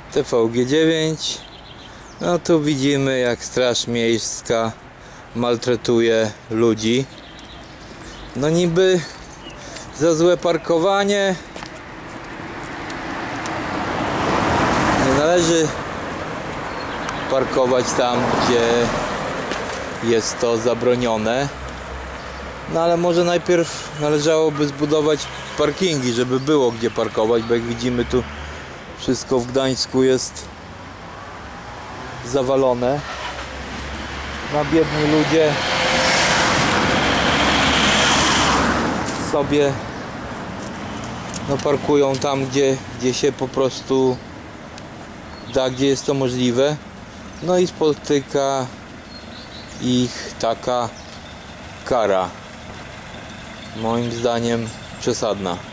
TVG9. No tu widzimy, jak Straż Miejska maltretuje ludzi. No niby za złe parkowanie nie należy parkować tam, gdzie jest to zabronione. No ale może najpierw należałoby zbudować parkingi, żeby było gdzie parkować, bo jak widzimy, tu wszystko w Gdańsku jest zawalone. No biedni ludzie sobie parkują tam, gdzie się po prostu da, gdzie jest to możliwe. No i spotyka ich taka kara, moim zdaniem przesadna.